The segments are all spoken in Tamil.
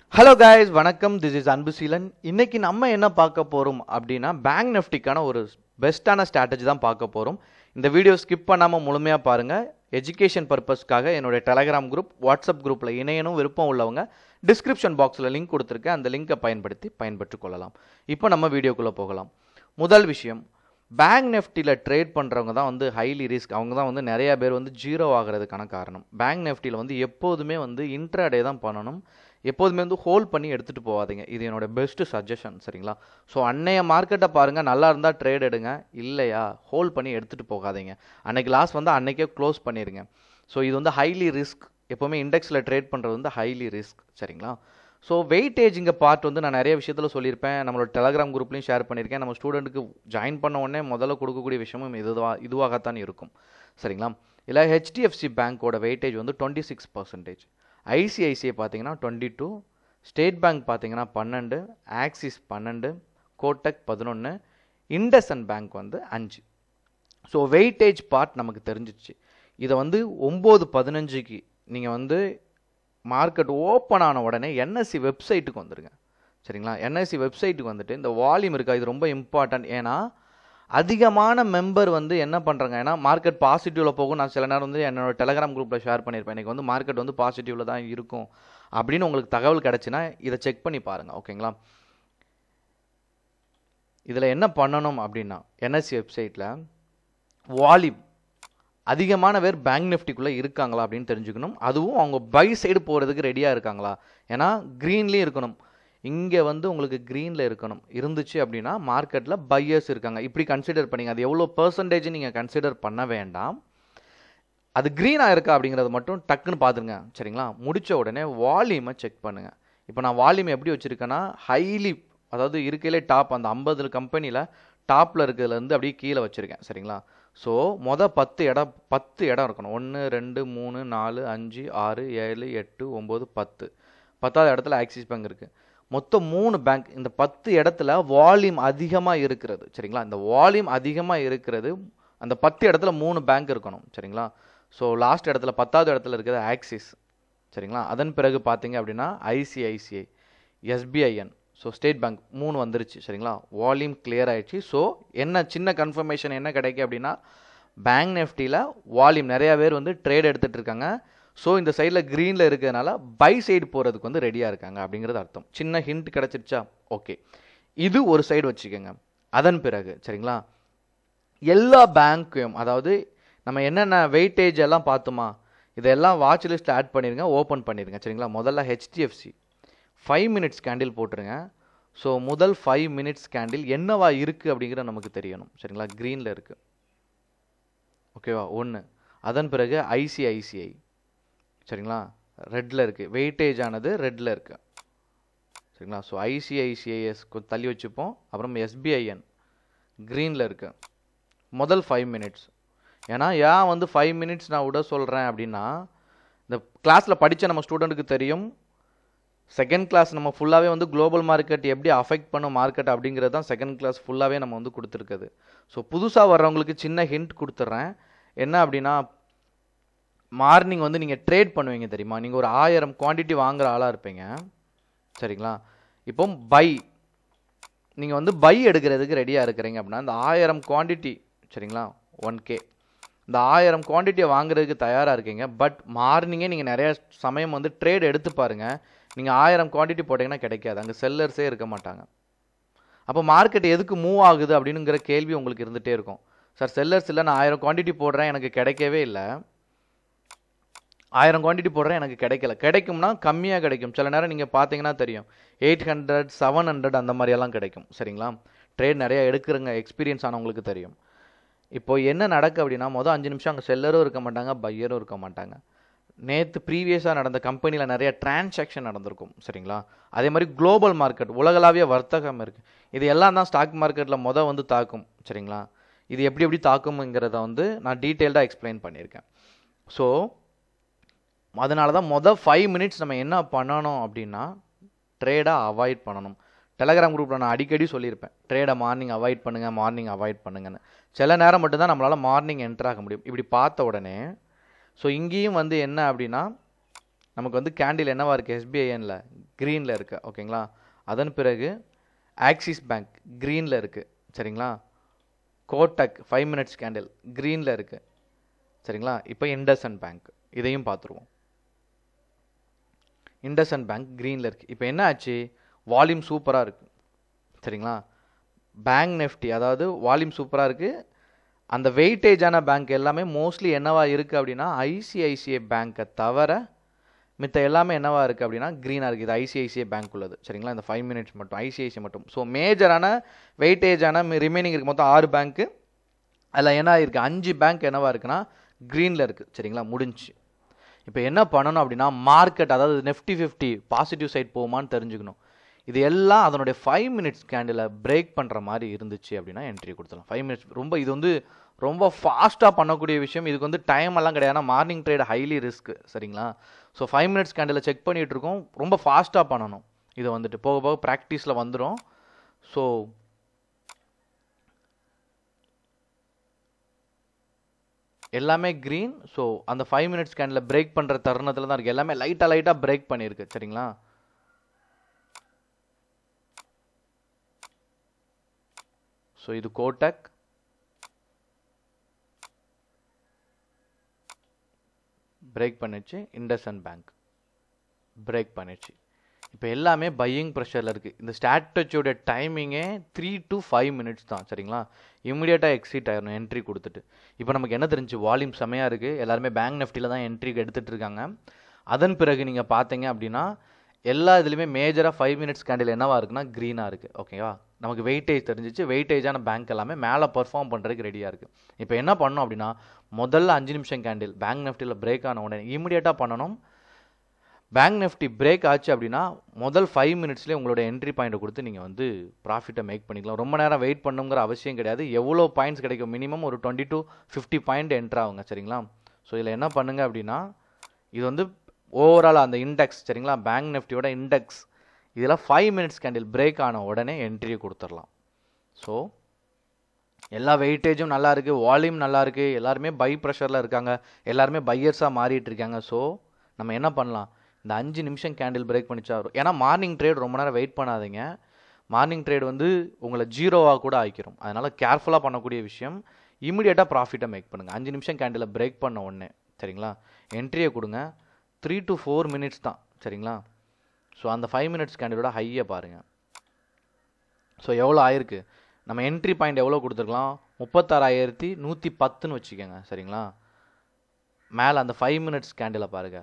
ஹலோ கைஸ், வணக்கம். This is Anbuseelan. இன்னைக்கு நம்ம என்ன பார்க்க போகிறோம் அப்படின்னா, பேங்க் நிஃப்டிக்கான ஒரு பெஸ்ட்டான ஸ்ட்ராட்டஜி தான் பார்க்க போகிறோம். இந்த வீடியோ ஸ்கிப் பண்ணாமல் முழுமையாக பாருங்கள். எஜுகேஷன் பர்பஸ்க்காக என்னுடைய டெலகிராம் குரூப், வாட்ஸ்அப் குரூப்பில் இணையணும் விருப்பம் உள்ளவங்க டிஸ்கிரிப்ஷன் பாக்ஸில் லிங்க் கொடுத்துருக்கேன். அந்த லிங்கை பயன்படுத்திக் கொள்ளலாம். இப்போ நம்ம வீடியோக்குள்ளே போகலாம். முதல் விஷயம், பேங்க் நிஃப்டியில் ட்ரேட் பண்ணுறவங்க தான் வந்து ஹைலி ரிஸ்க். அவங்க தான் வந்து நிறையா பேர் வந்து ஜீரோ ஆகிறதுக்கான காரணம். பேங்க் நிஃப்டியில் வந்து எப்போதுமே வந்து இன்ட்ராடே தான் பண்ணணும். எப்போதுமே வந்து ஹோல்ட் பண்ணி எடுத்துகிட்டு போகாதீங்க. இது என்னோட பெஸ்ட்டு சஜஷன், சரிங்களா? ஸோ அன்னைய மார்க்கெட்டை பாருங்கள், நல்லா இருந்தால் ட்ரேட் எடுங்க, இல்லையா ஹோல்ட் பண்ணி எடுத்துகிட்டு போகாதீங்க. அன்னைக்கு லாஸ் வந்து அன்னைக்கே க்ளோஸ் பண்ணிடுங்க. ஸோ இது வந்து ஹைலி ரிஸ்க். எப்போவுமே இண்டெக்ஸில் ட்ரேட் பண்ணுறது வந்து ஹைலி ரிஸ்க், சரிங்களா? ஸோ வெயிட்டேஜிங்க பார்ட் வந்து நான் நிறைய விஷயத்தில் சொல்லியிருப்பேன். நம்மளோட டெலகிராம் குரூப்லையும் ஷேர் பண்ணியிருக்கேன். நம்ம ஸ்டூடெண்ட்டுக்கு ஜாயின் பண்ண உடனே முதல்ல கொடுக்கக்கூடிய விஷயமும் இதுவாகத்தான் இருக்கும், சரிங்களா? இல்லை ஹெச்டிஎஃப்சி பேங்க்கோட வெயிட்டேஜ் வந்து 26%. ஐசிஐசிஐ பார்த்தீங்கன்னா 22, ஸ்டேட் பேங்க் பார்த்தீங்கன்னா 12, ஆக்சிஸ் 12, கோட்டக் 11, இண்டஸ்இண்ட் பேங்க் வந்து 5. ஸோ வெயிட்டேஜ் பார்ட் நமக்கு தெரிஞ்சிச்சு. இதை வந்து 9:15க்கு நீங்கள் வந்து மார்க்கெட் ஓப்பன் ஆன உடனே என்எஸ்சி வெப்சைட்டுக்கு வந்துடுங்க, சரிங்களா? என்எஸ்சி வெப்சைட்டுக்கு வந்துட்டு இந்த வால்யூம் இருக்கா, இது ரொம்ப இம்பார்ட்டன்ட். ஏன்னா அதிகமான மெம்பர் வந்து என்ன பண்ணுறாங்க, ஏன்னா மார்க்கெட் பாசிட்டிவில் போகும். நான் சில நேரம் வந்து என்னோட டெலகிராம் குரூப்பில் ஷேர் பண்ணியிருப்பேன். எனக்கு வந்து மார்க்கெட் வந்து பாசிட்டிவில் தான் இருக்கும் அப்படின்னு உங்களுக்கு தகவல் கிடச்சின்னா இதை செக் பண்ணி பாருங்கள், ஓகேங்களா? இதில் என்ன பண்ணணும் அப்படின்னா, என்எஸ்சி வெப்சைட்டில் வால்யூம் அதிகமான பேர் பேங்க் நிஃப்டிக்குள்ளே இருக்காங்களா அப்படின்னு தெரிஞ்சுக்கணும். அதுவும் அவங்க பை சைடு போகிறதுக்கு ரெடியாக இருக்காங்களா. ஏன்னா க்ரீன்லேயும் இருக்கணும், இங்கே வந்து உங்களுக்கு க்ரீனில் இருக்கணும். இருந்துச்சு அப்படின்னா மார்க்கெட்டில் பையர்ஸ் இருக்காங்க, இப்படி கன்சிடர் பண்ணிங்க. அது எவ்வளோ பர்சன்டேஜ் நீங்கள் கன்சிடர் பண்ண வேண்டாம். அது க்ரீனாக இருக்கா அப்படிங்கிறத மட்டும் டக்குன்னு பார்த்துருங்க, சரிங்களா? முடித்த உடனே வால்யூமை செக் பண்ணுங்கள். இப்போ நான் வால்யூம் எப்படி வச்சுருக்கேன்னா, ஹைலி, அதாவது இருக்கையிலே டாப், அந்த 50 கம்பெனியில் டாப்பில் இருக்கிறதுலேருந்து அப்படியே கீழே வச்சுருக்கேன், சரிங்களா? ஸோ மொதல் 10 இடம் இருக்கணும். 1 2 3 4 5 6 7 8 9 10. 10வது இடத்துல ஆக்சிஸ் பேங்க் இருக்குது. மொத்தம் 3 பேங்க். இந்த 10 இடத்துல வால்யூம் அதிகமாக இருக்கிறது, சரிங்களா? இந்த வால்யூம் அதிகமாக இருக்கிறது, அந்த 10 இடத்துல 3 பேங்க் இருக்கணும், சரிங்களா? ஸோ லாஸ்ட் இடத்துல 10வது இடத்துல இருக்கிறது ஆக்சிஸ், சரிங்களா? அதன் பிறகு பார்த்தீங்க அப்படின்னா ICICI, SBIN, so state bank 3 வந்துருச்சு, சரிங்களா? வால்யூம் கிளியர் ஆயிடுச்சு. ஸோ என்ன சின்ன கன்ஃபர்மேஷன் என்ன கிடைக்கும் அப்படின்னா, பேங்க் நிஃப்டியில் வால்யூம் நிறையா பேர் வந்து ட்ரேட் எடுத்துகிட்டு இருக்காங்க. ஸோ இந்த சைடில் க்ரீனில் இருக்கிறதுனால பை சைடு போகிறதுக்கு வந்து ரெடியாக இருக்காங்க அப்படிங்கிறது அர்த்தம். சின்ன ஹிண்ட் கிடச்சிருச்சா? ஓகே, இது ஒரு சைடு வச்சுக்கோங்க. அதன் பிறகு, சரிங்களா, எல்லா பேங்க்கையும், அதாவது நம்ம என்னென்ன வெயிட்டேஜ் எல்லாம் பார்த்துமா, இதெல்லாம் வாட்ச் லிஸ்ட்டில் ஆட் பண்ணிடுங்க, ஓப்பன் பண்ணிடுங்க, சரிங்களா? முதல்ல ஹெச்டிஎஃப்சி 5 மினிட்ஸ் கேண்டில் போட்டுருங்க. ஸோ முதல் 5 மினிட்ஸ் கேண்டில் என்னவா இருக்குது அப்படிங்கிறது நமக்கு தெரியணும், சரிங்களா? க்ரீனில் இருக்குது, ஓகேவா? 1. அதன் பிறகு ஐசிஐசிஐ, சரிங்களா, ரெட்டில் இருக்குது. வெயிட்டேஜ் ஆனது ரெட்டில் இருக்குது, சரிங்களா? ஸோ ஐசிஐசிஐஎஸ் தள்ளி வச்சுப்போம். அப்புறம் எஸ்பிஐஎன் க்ரீனில் இருக்குது முதல் 5 மினிட்ஸ். ஏன்னா ஏன் வந்து 5 மினிட்ஸ் நான் விட சொல்கிறேன் அப்படின்னா, இந்த கிளாஸில் படித்த நம்ம ஸ்டூடெண்ட்டுக்கு தெரியும். செகண்ட் கிளாஸ் நம்ம ஃபுல்லாகவே வந்து குளோபல் மார்க்கெட் எப்படி அஃபெக்ட் பண்ணும் மார்க்கெட் அப்படிங்கிறது தான் செகண்ட் கிளாஸ் ஃபுல்லாகவே நம்ம வந்து கொடுத்துருக்குது. ஸோ புதுசாக வர்றவங்களுக்கு சின்ன ஹிண்ட் கொடுத்துட்றேன். என்ன அப்படின்னா, மார்னிங் வந்து நீங்கள் ட்ரேட் பண்ணுவீங்க தெரியுமா? நீங்கள் ஒரு 1000 குவான்டிட்டி வாங்குகிற ஆளாக இருப்பீங்க, சரிங்களா? இப்போ நீங்கள் வந்து பை எடுக்கிறதுக்கு ரெடியாக இருக்கிறீங்க அப்படின்னா, இந்த 1000 குவான்டிட்டி, சரிங்களா, 1K, இந்த 1000 குவான்டிட்டியை வாங்குறதுக்கு தயாராக இருக்கீங்க. பட் மார்னிங்கே நீங்கள் நிறைய சமயம் வந்து ட்ரேட் எடுத்து பாருங்கள். நீங்கள் 1000 குவான்டிட்டி போட்டிங்கன்னா கிடைக்காது, அங்கே செல்லர்ஸே இருக்க மாட்டாங்க. அப்போ மார்க்கெட் எதுக்கு மூவ் ஆகுது அப்படிங்கிற கேள்வி உங்களுக்கு இருந்துகிட்டே இருக்கும். சார் செல்லர்ஸ் இல்லை, நான் 1000 குவான்டிட்டி போடுறேன், எனக்கு கிடைக்கவே இல்லை. 1000 குவான்டிட்டி போடுறேன், எனக்கு கிடைக்கல. கிடைக்கும்னா கம்மியாக கிடைக்கும். சில நேரம் நீங்கள் பார்த்தீங்கன்னா தெரியும், 800 700 அந்த மாதிரியெல்லாம் கிடைக்கும், சரிங்களா? ட்ரேட் நிறையா எடுக்கிறங்க எக்ஸ்பீரியன்ஸ் ஆனவங்களுக்கு தெரியும். இப்போ என்ன நடக்கு அப்படின்னா, மொதல் 5 நிமிஷம் அங்கே செல்லரும் இருக்க மாட்டாங்க, பையரும் இருக்க மாட்டாங்க. நேற்று ப்ரீவியஸாக நடந்த கம்பெனியில் நிறைய டிரான்சாக்ஷன் நடந்திருக்கும், சரிங்களா? அதே மாதிரி குளோபல் மார்க்கெட், உலகளாவிய வர்த்தகம் இருக்குது. இது எல்லாம் தான் ஸ்டாக் மார்க்கெட்டில் வந்து தாக்கும், சரிங்களா? இது எப்படி தாக்கும்ங்கிறத வந்து நான் டீட்டெயில்டாக எக்ஸ்பிளைன் பண்ணியிருக்கேன். ஸோ அதனால தான் மொதல் 5 மினிட்ஸ் நம்ம என்ன பண்ணணும் அப்படின்னா, ட்ரேடாக அவாய்ட் பண்ணணும். டெலகிராம் குரூப்பில் நான் அடிக்கடி சொல்லியிருப்பேன், ட்ரேடை மார்னிங் அவாய்ட் பண்ணுங்கன்னு. சில நேரம் மட்டும்தான் நம்மளால் மார்னிங் என்டர் ஆக முடியும். இப்படி பார்த்த உடனே, ஸோ இங்கேயும் வந்து என்ன அப்படின்னா, நமக்கு வந்து கேண்டில் என்னவா இருக்குது எஸ்பிஐஎன்ல க்ரீனில் இருக்குது ஓகேங்களா. அதன் பிறகு ஆக்சிஸ் பேங்க் க்ரீனில் இருக்குது சரிங்களா. கோட்டக் 5 minutes கேண்டில் க்ரீனில் இருக்குது சரிங்களா. இப்போ இண்டஸ்இண்ட் பேங்க் இதையும் பார்த்துருவோம். இண்டஸ்இண்ட் பேங்க் க்ரீனில் இருக்குது. இப்போ என்ன ஆச்சு, வால்யூம் சூப்பராக இருக்குது சரிங்களா. பேங்க் நிஃப்டி அதாவது வால்யூம் சூப்பராக இருக்குது. அந்த வெயிட்டேஜான பேங்க் எல்லாமே மோஸ்ட்லி என்னவா இருக்குது அப்படின்னா ஐசிஐசிஐ பேங்க்கை தவிர மித்த எல்லாமே என்னவா இருக்குது அப்படின்னா க்ரீனாக இருக்குது. இது ஐசிஐசிஐ பேங்க் உள்ளது சரிங்களா. இந்த 5 minutes மட்டும் ஐசிஐசிஐ மட்டும். ஸோ மேஜரான வெயிட்டேஜான ரிமைனிங் இருக்குது மொத்தம் 6 பேங்க்கு. அதில் என்ன இருக்குது 5 பேங்க் என்னவா இருக்குன்னா க்ரீனில் இருக்குது சரிங்களா. முடிஞ்சு. இப்போ என்ன பண்ணணும் அப்படின்னா மார்க்கெட் அதாவது Nifty 50 பாசிட்டிவ் சைட் போகுமான்னு தெரிஞ்சுக்கணும். இது எல்லாம் அதனுடைய 5 minutes கேண்டில் பிரேக் பண்ணுற மாதிரி இருந்துச்சு அப்படின்னா என்ட்ரி கொடுத்துடலாம். 5 minutes ரொம்ப இது வந்து ரொம்ப ஃபாஸ்ட்டாக பண்ணக்கூடிய விஷயம். இதுக்கு வந்து டைம் எல்லாம் கிடையாது. மார்னிங் ட்ரேட் ஹைலி ரிஸ்க் சரிங்களா. ஸோ 5 minutes கேண்டில் செக் பண்ணிகிட்டு இருக்கோம். ரொம்ப ஃபாஸ்ட்டாக பண்ணணும். இதை வந்துட்டு போக போக ப்ராக்டிஸில் வந்துடும். ஸோ எல்லாமே க்ரீன். ஸோ அந்த 5 minutes கேண்டில் பிரேக் பண்ணுற தருணத்தில் தான் இருக்குது. எல்லாமே லைட்டாக பிரேக் பண்ணியிருக்கு சரிங்களா. ஸோ இது கோட்டக், பிரேக் பண்ணிச்சு. இண்டஸ்இண்ட் பேங்க் பிரேக் பண்ணிச்சு. இப்போ எல்லாமே பையிங் ப்ரெஷரில் இருக்குது. இந்த ஸ்ட்ராட்டஜியோட டைமிங்கே 3 to 5 minutes தான் சரிங்களா. இம்மிடியேட்டாக எக்ஸிட் ஆயிடணும் என்ட்ரி கொடுத்துட்டு. இப்போ நமக்கு என்ன தெரிஞ்சு வால்யூம் செமையாக இருக்குது. எல்லாருமே பேங்க் நிஃப்டியில் தான் என்ட்ரி எடுத்துகிட்டு இருக்காங்க. அதன் பிறகு நீங்கள் பார்த்தீங்க அப்படின்னா எல்லா இதுலேயுமே மேஜராக 5 minutes கேண்டில் என்னவா இருக்குன்னா க்ரீனாக இருக்குது ஓகேவா. நமக்கு வெயிட்டேஜ் தெரிஞ்சிச்சு. வெயிட்டேஜான பேங்க் எல்லாமே மேலே பர்ஃபார்ம் பண்ணுறதுக்கு ரெடியாக இருக்குது. இப்போ என்ன பண்ணணும் அப்படின்னா முதல்ல 5 நிமிஷம் கேண்டில் பேங்க் நிஃப்டியில் பிரேக் ஆன உடனே இமிடியேட்டாக பண்ணணும். பேங்க் நிஃப்டி பிரேக் ஆச்சு அப்படின்னா முதல் 5 minutesலேயே உங்களோட என்ட்ரி பாயிண்ட்டை கொடுத்து நீங்கள் வந்து ப்ராஃபிட்டை மேக் பண்ணிக்கலாம். ரொம்ப நேரம் வெயிட் பண்ணுங்கிற அவசியம் கிடையாது. எவ்வளோ பாயிண்ட்ஸ் கிடைக்கும் மினிமம் ஒரு 20 to 50 பாயிண்ட் என்ட்ரு ஆகுங்க சரிங்களா. ஸோ இதில் என்ன பண்ணுங்க அப்படின்னா இது வந்து ஓவரால் அந்த இண்டெக்ஸ் சரிங்களா. பேங்க் நிஃப்டியோட இண்டெக்ஸ் இதில் 5 minutes கேண்டில் பிரேக் ஆன உடனே என்ட்ரியை கொடுத்துடலாம். ஸோ எல்லா வெயிட்டேஜும் நல்லா இருக்குது, வால்யூம் நல்லா இருக்குது, எல்லாருமே பை ப்ரெஷரில் இருக்காங்க, எல்லாருமே பையர்ஸாக மாறிட்டு இருக்காங்க. ஸோ நம்ம என்ன பண்ணலாம், இந்த 5 நிமிஷம் கேண்டில் பிரேக் பண்ணிச்சா வரும். ஏன்னா மார்னிங் ட்ரேட் ரொம்ப நேரம் வெயிட் பண்ணாதீங்க. மார்னிங் ட்ரேட் வந்து உங்களை ஜீரோவாக கூட ஆக்கிரும். அதனால் கேர்ஃபுல்லாக பண்ணக்கூடிய விஷயம் இமீடியட்டாக ப்ராஃபிட்டை மேக் பண்ணுங்கள். 5 நிமிஷம் கேண்டில் பிரேக் பண்ண உடனே சரிங்களா என்ட்ரியை கொடுங்க. 3 to 4 minutes தான் சரிங்களா. ஸோ அந்த 5 minutes கேண்டிலோட ஹையை பாருங்கள். ஸோ எவ்வளோ ஆயிருக்கு, நம்ம என்ட்ரி பாயிண்ட் எவ்வளோ கொடுத்துருக்கலாம் 36,110ன்னு வச்சுக்கோங்க சரிங்களா. மேலே அந்த 5 minutes கேண்டிலை பாருங்கள்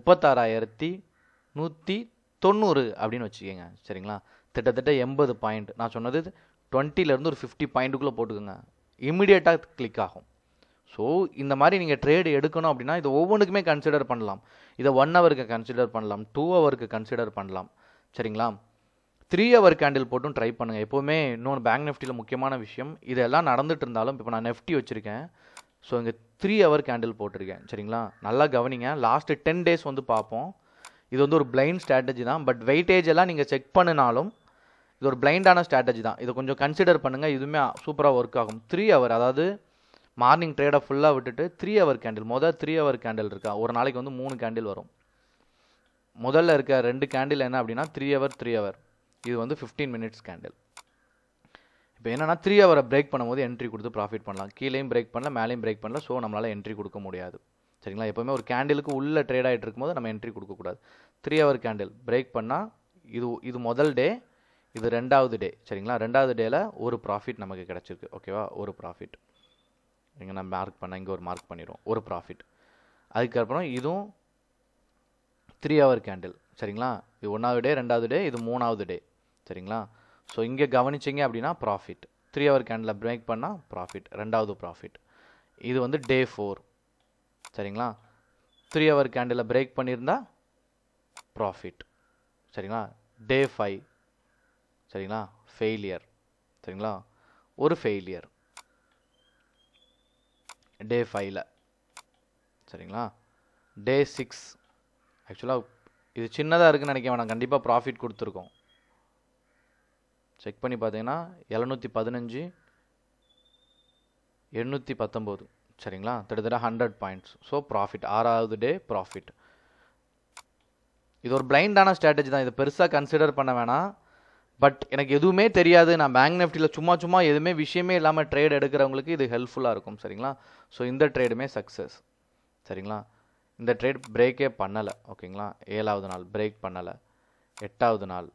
36,190 அப்படின்னு வச்சுக்கோங்க சரிங்களா. கிட்டத்தட்ட 80 பாயிண்ட். நான் சொன்னது 20லேருந்து ஒரு 50 பாயிண்ட்டுக்குள்ளே போட்டுக்கோங்க. இமிடியேட்டாக கிளிக் ஆகும். ஸோ இந்த மாதிரி நீங்கள் ட்ரேடு எடுக்கணும் அப்படின்னா இது ஒவ்வொன்றுக்குமே கன்சிடர் பண்ணலாம். இதை 1 ஹவருக்கு கன்சிடர் பண்ணலாம், 2 ஹவருக்கு கன்சிடர் பண்ணலாம் சரிங்களா. 3 ஹவர் கேண்டில் போட்டும் ட்ரை பண்ணுங்கள். எப்போவுமே இன்னொன்று பேங்க் நிஃப்டியில் முக்கியமான விஷயம், இதெல்லாம் நடந்துட்டு இருந்தாலும் இப்போ நான் நெஃப்டி வச்சுருக்கேன். ஸோ இங்கே 3 ஹவர் கேண்டில் போட்டிருக்கேன் சரிங்களா. நல்லா கவனிங்க. லாஸ்ட்டு 10 days வந்து பார்ப்போம். இது வந்து ஒரு பிளைண்ட் ஸ்ட்ராட்டஜி தான். பட் வெயிட்டேஜ் எல்லாம் நீங்கள் செக் பண்ணினாலும் இது ஒரு பிளைண்டான ஸ்ட்ராட்டஜி தான். இதை கொஞ்சம் கன்சிடர் பண்ணுங்கள். இதுவுமே சூப்பராக ஒர்க் ஆகும். 3 ஹவர் அதாவது மார்னிங் ட்ரேடை ஃபுல்லாக விட்டுட்டு 3 ஹவர் கேண்டில், முதல் 3 ஹவர் கேண்டில் இருக்கா, ஒரு நாளைக்கு வந்து 3 கேண்டில் வரும். முதல்ல இருக்க 2 கேண்டில் என்ன அப்படின்னா 3 ஹவர் 3 ஹவர், இது வந்து 15 minutes கேண்டில். இப்போ என்னன்னா 3 ஹவரை பிரேக் பண்ணும்போது என்ட்ரி கொடுத்து ப்ராஃபிட் பண்ணலாம். கீழேயும் பிரேக் பண்ணல, மேலேயும் பிரேக் பண்ணல. ஸோ நம்மளால் என்ட்ரி கொடுக்க முடியாது சரிங்களா. எப்போவுமே ஒரு கேண்டிலுக்கு உள்ள ட்ரேட் ஆகிட்டு இருக்கும்போது நம்ம என்ட்ரி கொடுக்கக்கூடாது. 3 ஹவர் கேண்டில் பிரேக் பண்ணால் இது முதல் டே, இது 2வது டே சரிங்களா. 2வது டேயில் ஒரு ப்ராஃபிட் நமக்கு கிடச்சிருக்கு ஓகேவா. ஒரு ப்ராஃபிட் இங்கே நான் மார்க் பண்ண, இங்கே ஒரு மார்க் பண்ணிடுவோம், ஒரு ப்ராஃபிட். அதுக்கப்புறம் இதுவும் 3 ஹவர் கேண்டில் சரிங்களா. இது 1வது டே, 2வது டே, இது 3வது டே சரிங்களா. ஸோ இங்கே கவனிச்சிங்க அப்படின்னா ப்ராஃபிட் 3 ஹவர் கேண்டில் பிரேக் பண்ணால் ப்ராஃபிட், 2வது ப்ராஃபிட். இது வந்து டே 4 சரிங்களா. 3 ஹவர் கேண்டில் பிரேக் பண்ணியிருந்தா ப்ராஃபிட் சரிங்களா. டே 5 சரிங்களா, ஃபெயிலியர் சரிங்களா, ஒரு ஃபெயிலியர் டே 5ல் சரிங்களா. டே 6 ஆக்சுவலாக இது சின்னதாக இருக்குன்னு நினைக்க வேணாம், கண்டிப்பாக ப்ராஃபிட் கொடுத்துருக்கோம். செக் பண்ணி பார்த்தீங்கன்னா 715, 819 சரிங்களா, கிட்டத்தட்ட 100 பாயிண்ட்ஸ். ஸோ ப்ராஃபிட், 6வது டே ப்ராஃபிட். இது ஒரு பிளைண்டான ஸ்ட்ராட்டஜி தான், இதை பெருசாக கன்சிடர் பண்ண வேணாம். பட் எனக்கு எதுவுமே தெரியாது, நான் பேங்க் நிஃப்டியில் சும்மா எதுவுமே விஷயமே இல்லாமல் ட்ரேட் எடுக்கிறவங்களுக்கு இது ஹெல்ப்ஃபுல்லாக இருக்கும். சரிங்களா? ஸோ இந்த ட்ரேடுமே சக்ஸஸ். சரிங்களா? இந்த ட்ரேட் பிரேக்கே பண்ணலை. ஓகேங்களா? 7வது நாள் பிரேக் பண்ணலை, 8வது நாள்,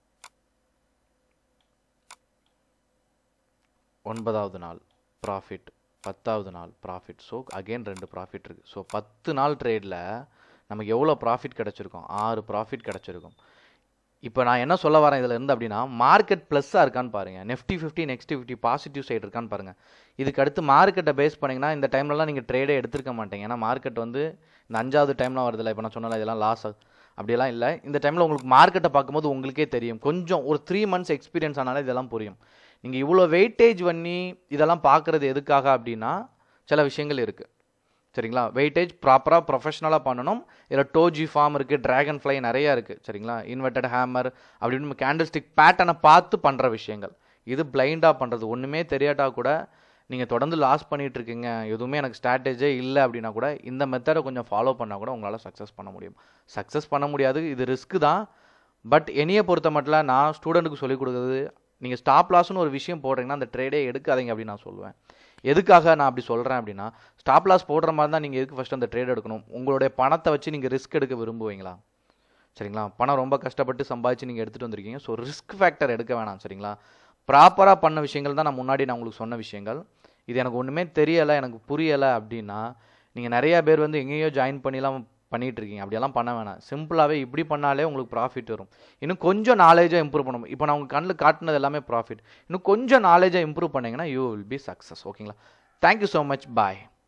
9வது நாள் ப்ராஃபிட், 10வது நாள் ப்ராஃபிட். ஸோ அகெயின் 2 ப்ராஃபிட் இருக்குது. ஸோ 10 நாள் ட்ரேடில் நமக்கு எவ்வளோ ப்ராஃபிட் கிடச்சிருக்கும்? 6 ப்ராஃபிட் கிடச்சிருக்கும். இப்போ நான் என்ன சொல்ல வரேன் இதில் இருந்து அப்படின்னா, மார்க்கெட் ப்ளஸ்ஸாக இருக்கான்னு பாருங்கள். Nifty 50 Nifty 50 பாசிட்டிவ் சைடு இருக்கான்னு பாருங்கள். இதுக்கு அடுத்து மார்க்கெட்டை பேஸ் பண்ணிங்கன்னா இந்த டைம்லலாம் நீங்கள் ட்ரேடே எடுத்துருக்க மாட்டீங்க. ஏன்னா மார்க்கெட் வந்து இந்த 5வது டைம்லாம் வருதில்ல, இப்போ நான் சொன்னால இதெல்லாம் லாஸ் அப்படியெல்லாம் இல்லை. இந்த டைமில் உங்களுக்கு மார்க்கெட்டை பார்க்கும்போது உங்களுக்கே தெரியும், கொஞ்சம் ஒரு 3 months எக்ஸ்பீரியன்ஸ் ஆனாலே இதெல்லாம் புரியும். நீங்கள் இவ்வளோ வெயிட்டேஜ் பண்ணி இதெல்லாம் பார்க்குறது எதுக்காக அப்படின்னா சில விஷயங்கள் இருக்குது. சரிங்களா? வெயிட்டேஜ் ப்ராப்பராக ப்ரொஃபஷனலாக பண்ணணும். இதில் டோஜி ஃபார்ம் இருக்குது, ட்ராகன் ஃப்ளை நிறையா இருக்குது. சரிங்களா? இன்வெர்டட் ஹேமர் அப்படின்னு கேண்டில் ஸ்டிக் பேட்டர்னை பார்த்து பண்ணுற விஷயங்கள். இது பிளைண்டாக பண்ணுறது. ஒன்றுமே தெரியாட்டா கூட நீங்கள் தொடர்ந்து லாஸ் பண்ணிகிட்டு இருக்கீங்க, எதுவுமே எனக்கு ஸ்ட்ராட்டஜியே இல்லை அப்படின்னா கூட இந்த மெத்தடை கொஞ்சம் ஃபாலோ பண்ணால் கூட உங்களால் சக்ஸஸ் பண்ண முடியும். சக்ஸஸ் பண்ண முடியாது, இது ரிஸ்க்கு தான். பட் என்னையை பொறுத்த மட்டும் நான் ஸ்டூடெண்ட்டுக்கு சொல்லிக் கொடுக்குறது, நீங்கள் ஸ்டாப் லாஸ்னு ஒரு விஷயம் போடுறீங்கன்னா அந்த ட்ரேடே எடுக்காதீங்க அப்படின்னு நான் சொல்லுவேன். எதுக்காக நான் அப்படி சொல்கிறேன் அப்படின்னா, ஸ்டாப் லாஸ் போடுற மாதிரி தான் நீங்கள் எதுக்கு ஃபஸ்ட்டு அந்த ட்ரேட் எடுக்கணும்? உங்களுடைய பணத்தை வச்சு நீங்கள் ரிஸ்க் எடுக்க விரும்புவீங்களா? சரிங்களா? பணம் ரொம்ப கஷ்டப்பட்டு சம்பாதிச்சு நீங்கள் எடுத்துகிட்டு வந்திருக்கீங்க. ஸோ ரிஸ்க் ஃபேக்டர் எடுக்க வேணாம். சரிங்களா? ப்ராப்பராக பண்ண விஷயங்கள் தான் நான் முன்னாடி உங்களுக்கு சொன்ன விஷயங்கள். இது எனக்கு ஒன்றுமே தெரியலை, எனக்கு புரியலை அப்படின்னா நீங்கள் நிறையா பேர் வந்து எங்கேயோ ஜாயின் பண்ணிலாம் பண்ணிகிட்டு இருக்கீங்க. அப்படியெல்லாம் பண்ண வேணாம். சிம்பிளாகவே இப்படி பண்ணாலே உங்களுக்கு ப்ராஃபிட் வரும். இன்னும் கொஞ்சம் நாலேஜாக இம்ப்ரூவ் பண்ணணும். இப்போ நான் உங்கள் கண்ணில் காட்டினது எல்லாமே ப்ராஃபிட். இன்னும் கொஞ்சம் நாலேஜாக இம்ப்ரூவ் பண்ணிங்கன்னா யூ வில் பி சக்ஸஸ். ஓகேங்களா? Thank you so much. பாய்.